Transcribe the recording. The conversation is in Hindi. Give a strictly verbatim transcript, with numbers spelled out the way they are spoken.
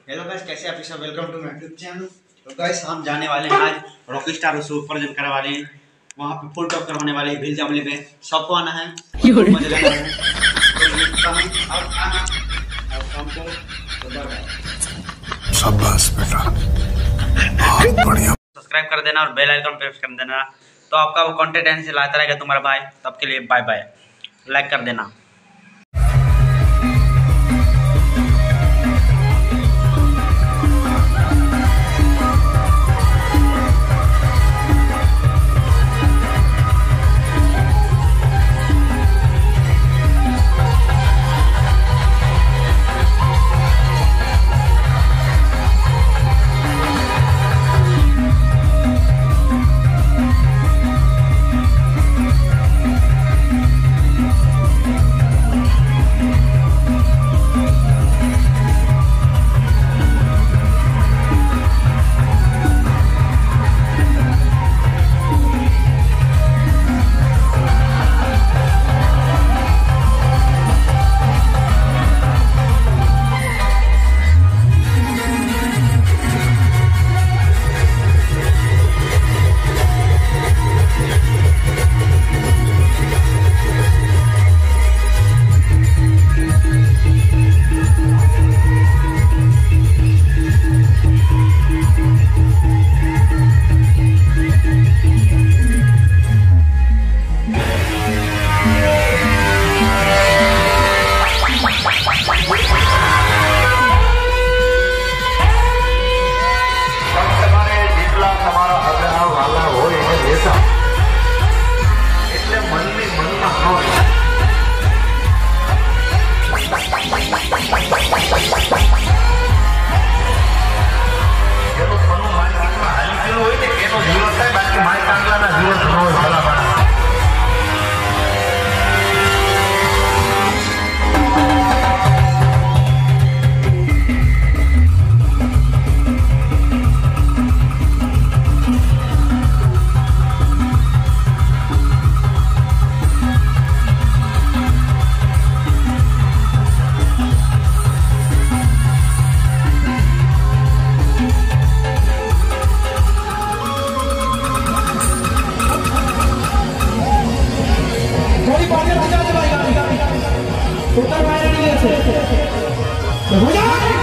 हेलो गाइस, कैसे आप सब? Welcome to my YouTube channel. तो गाइस हम जाने वाले हैं आज रॉकस्टार शो पर जन करने वाले हैं, वहां पे फुल टॉक करवाने वाले हैं। भील जामले में सबको आना है, मजा लेना है। शाबाश बेटा, बहुत बढ़िया। सब्सक्राइब कर देना और बेल आइकन प्रेस कर देना, तो आपका वो कंटेंट ऐसे लाता रहेगा तुम्हारा भाई। तब के लिए बाय बाय, लाइक कर देना। Total final